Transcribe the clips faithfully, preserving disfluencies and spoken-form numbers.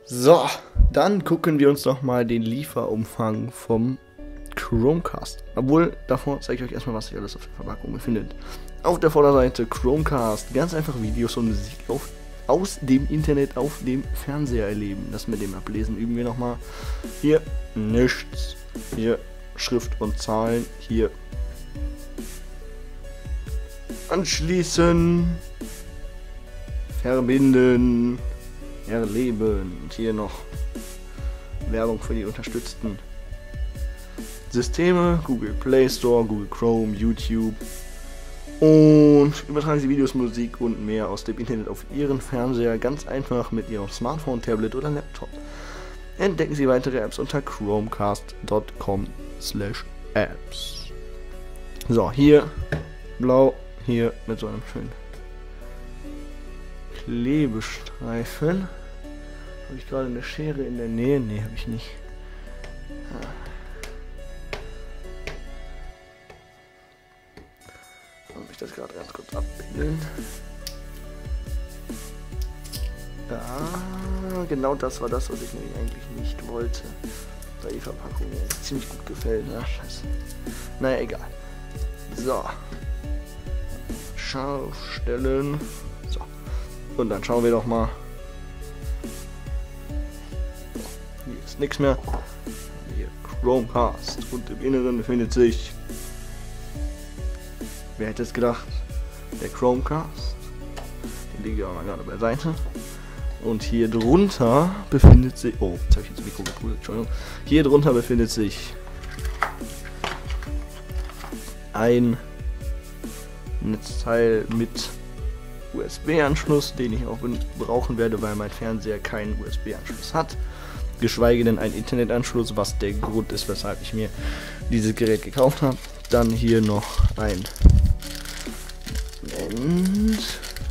So, dann gucken wir uns doch mal den Lieferumfang vom Chromecast. Obwohl, davor zeige ich euch erstmal, was sich alles auf der Verpackung befindet. Auf der Vorderseite Chromecast, ganz einfach Videos und Musik auf, aus dem Internet auf dem Fernseher erleben. Das mit dem Ablesen üben wir nochmal. Hier nichts. Hier Schrift und Zahlen. Hier anschließen. Verbinden. Erleben. Und hier noch Werbung für die unterstützten Systeme. Google Play Store, Google Chrome, YouTube. Und übertragen Sie Videos, Musik und mehr aus dem Internet auf Ihren Fernseher ganz einfach mit Ihrem Smartphone, Tablet oder Laptop. Entdecken Sie weitere Apps unter chromecast punkt com slash apps. So, hier blau, hier mit so einem schönen Klebestreifen. Habe ich gerade eine Schere in der Nähe? Ne, habe ich nicht. Ah. Muss ich das gerade ganz kurz abbilden. Ja, genau das war das, was ich nämlich eigentlich nicht wollte. Da die Verpackung mir ziemlich gut gefällt. Na, scheiße. Naja, egal. So. Scharf stellen. So. Und dann schauen wir doch mal. So, hier ist nichts mehr. Hier Chromecast. Und im Inneren befindet sich. Wer hätte es gedacht? Der Chromecast. Den lege ich auch mal gerade beiseite. Und hier drunter befindet sich. Oh, jetzt habe ich jetzt Mikro gepult, Entschuldigung. Hier drunter befindet sich ein Netzteil mit U S B-Anschluss, den ich auch brauchen werde, weil mein Fernseher keinen U S B-Anschluss hat. Geschweige denn einen Internetanschluss, was der Grund ist, weshalb ich mir dieses Gerät gekauft habe. Dann hier noch ein Moment.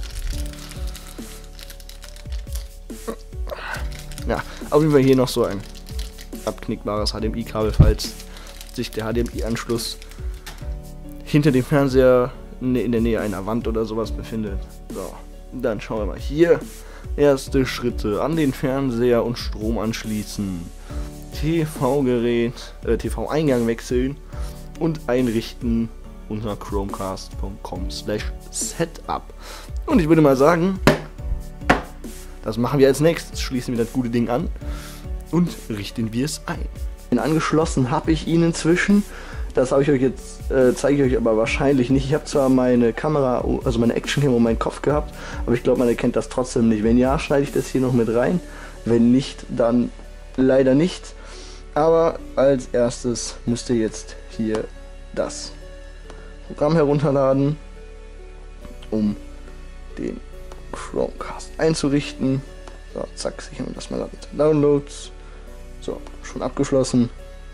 Ja, auf jeden Fall hier noch so ein abknickbares H D M I-Kabel, falls sich der H D M I-Anschluss hinter dem Fernseher in der Nähe einer Wand oder sowas befindet. So, dann schauen wir mal hier. Erste Schritte an den Fernseher und Strom anschließen. T V-Gerät, äh, T V-Eingang wechseln und einrichten unter chromecast punkt com slash setup. Und ich würde mal sagen, das machen wir als nächstes. Schließen wir das gute Ding an und richten wir es ein. Den angeschlossen habe ich ihn inzwischen. Das habe ich euch jetzt, äh, zeige ich euch aber wahrscheinlich nicht. Ich habe zwar meine Kamera, also meine Actioncam um meinen Kopf gehabt, aber ich glaube, man erkennt das trotzdem nicht. Wenn ja, schneide ich das hier noch mit rein. Wenn nicht, dann leider nicht. Aber als erstes müsst ihr jetzt hier das Programm herunterladen, um den Chromecast einzurichten. So, zack, sichern wir das mal ab mit Downloads. So, schon abgeschlossen.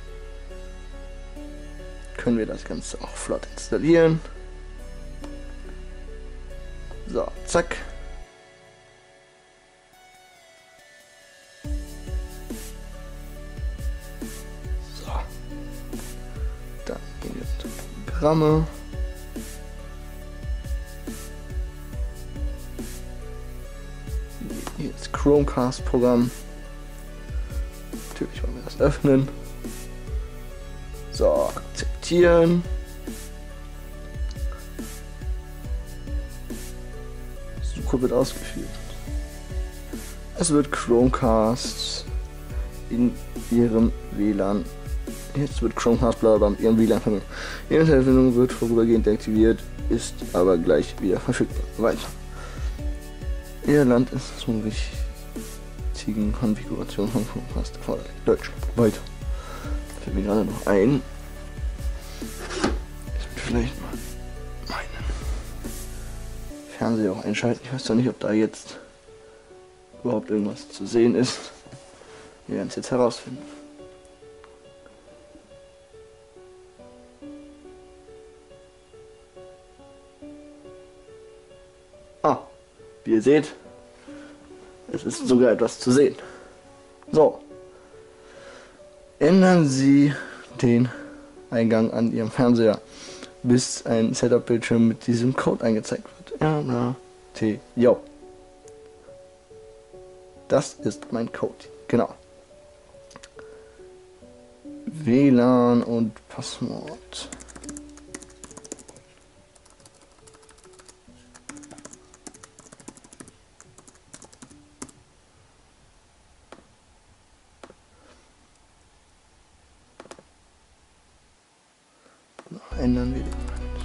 Können wir das Ganze auch flott installieren. So, zack. So. Dann gehen wir zu Programme. Hier ist Chromecast-Programm. Natürlich wollen wir das öffnen. So, akzeptieren. Suche wird ausgeführt. Es wird Chromecast in Ihrem W L A N. Jetzt wird Chromecast bla bla in Ihrem W L A N verbunden. Ihre Internetverbindung wird vorübergehend deaktiviert, ist aber gleich wieder verfügbar. Weiter. Ihr Land ist zum richtigen Konfiguration von Chromecast erforderlich. Deutsch. Weiter. Fällt mir gerade noch ein. Ich will vielleicht mal meinen Fernseher auch einschalten. Ich weiß doch nicht, ob da jetzt überhaupt irgendwas zu sehen ist. Wir werden es jetzt herausfinden. Ah, wie ihr seht, es ist sogar etwas zu sehen. So. Ändern Sie den Eingang an Ihrem Fernseher, bis ein Setup-Bildschirm mit diesem Code angezeigt wird. R N T J. Das ist mein Code. genau. W L A N und Passwort. Ändern wir den.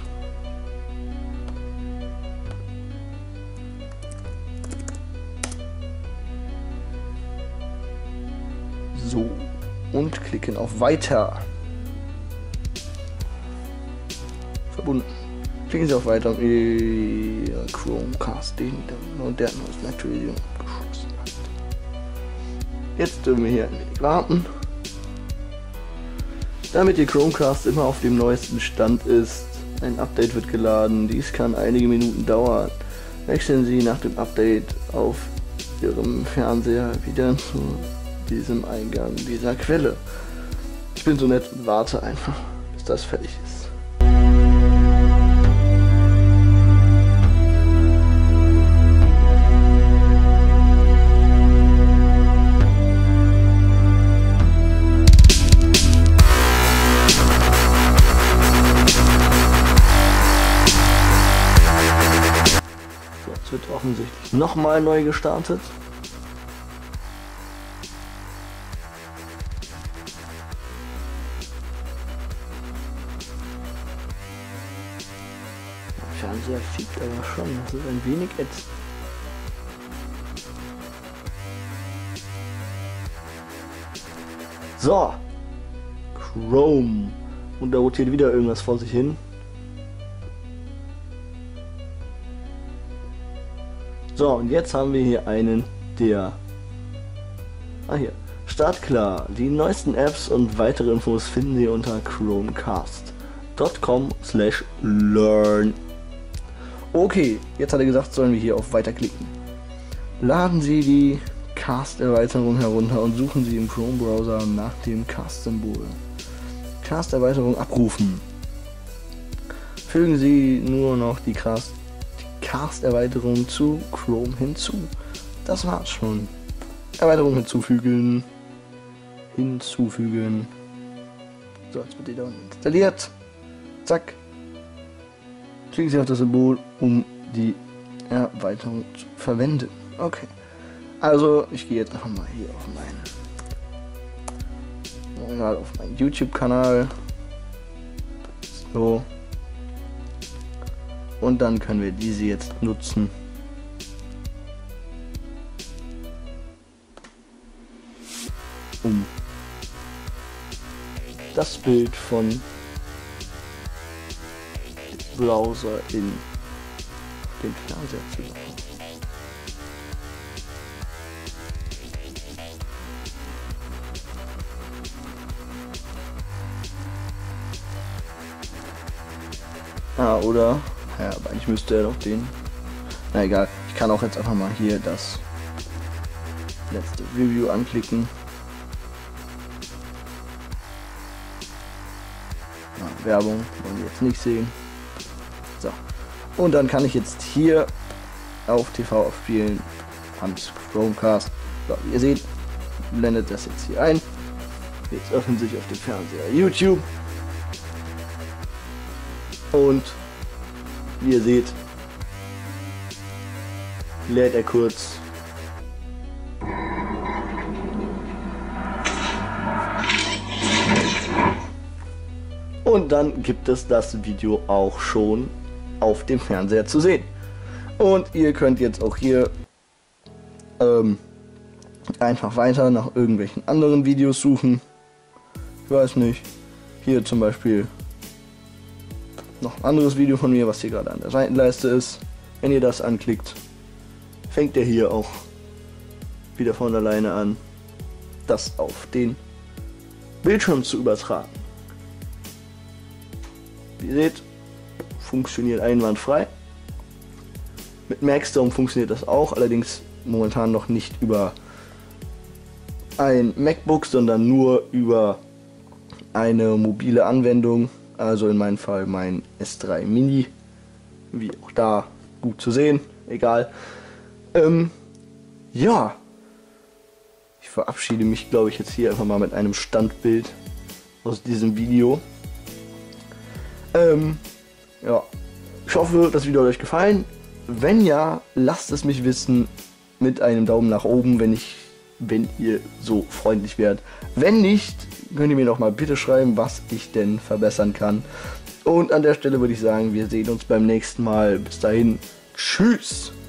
So, und klicken auf Weiter. Verbunden. Klicken Sie auf Weiter, um Ihr Chromecast den und der neuesten Aktualisierung abgeschlossen hat. Jetzt dürfen wir hier ein wenig warten, damit Ihr Chromecast immer auf dem neuesten Stand ist. Ein Update wird geladen, dies kann einige Minuten dauern. Wechseln Sie nach dem Update auf Ihrem Fernseher wieder zu diesem Eingang dieser Quelle. Ich bin so nett und warte einfach, bis das fertig ist. So, es wird offensichtlich nochmal neu gestartet. Der Fernseher fiebt aber schon, das ist ein wenig ätzend. So, Chrome. Und da rotiert wieder irgendwas vor sich hin. So, und jetzt haben wir hier einen, der... Ah, hier. Startklar. Die neuesten Apps und weitere Infos finden Sie unter chromecast punkt com slash learn. Okay, jetzt hat er gesagt, sollen wir hier auf Weiter klicken. Laden Sie die Cast-Erweiterung herunter und suchen Sie im Chrome-Browser nach dem Cast-Symbol. Cast-Erweiterung abrufen. Fügen Sie nur noch die Cast Cast-Erweiterung zu Chrome hinzu. Das war's schon. Erweiterung hinzufügen. Hinzufügen. So, jetzt wird die da unten installiert. Zack. Klicken Sie auf das Symbol, um die Erweiterung zu verwenden. Okay. Also, ich gehe jetzt einfach mal hier auf meinen, auf meinen YouTube-Kanal. So. Und dann können wir diese jetzt nutzen. Um das Bild von Browser in den Fernseher zu machen. Ah, oder? Ja, aber eigentlich müsste er doch den... Na egal, ich kann auch jetzt einfach mal hier das letzte Review anklicken. Na, Werbung wollen wir jetzt nicht sehen. So. Und dann kann ich jetzt hier auf T V aufspielen ans Chromecast. So, wie ihr seht, blendet das jetzt hier ein. Jetzt öffnet sich auf dem Fernseher YouTube. Und wie ihr seht, lädt er kurz. Und dann gibt es das Video auch schon auf dem Fernseher zu sehen. Und ihr könnt jetzt auch hier ähm, einfach weiter nach irgendwelchen anderen Videos suchen. Ich weiß nicht. Hier zum Beispiel noch ein anderes Video von mir, was hier gerade an der Seitenleiste ist. Wenn ihr das anklickt, fängt er hier auch wieder von alleine an, das auf den Bildschirm zu übertragen. Wie ihr seht, funktioniert einwandfrei. Mit Maxstorm funktioniert das auch, allerdings momentan noch nicht über ein MacBook, sondern nur über eine mobile Anwendung. Also in meinem Fall mein S drei Mini, wie auch da gut zu sehen, egal. Ähm, ja, ich verabschiede mich, glaube ich, jetzt hier einfach mal mit einem Standbild aus diesem Video. Ähm, ja, ich hoffe, das Video hat euch gefallen. Wenn ja, lasst es mich wissen mit einem Daumen nach oben, wenn ich, wenn ihr so freundlich wärt. Wenn nicht, könnt ihr mir doch mal bitte schreiben, was ich denn verbessern kann. Und an der Stelle würde ich sagen, wir sehen uns beim nächsten Mal. Bis dahin, tschüss!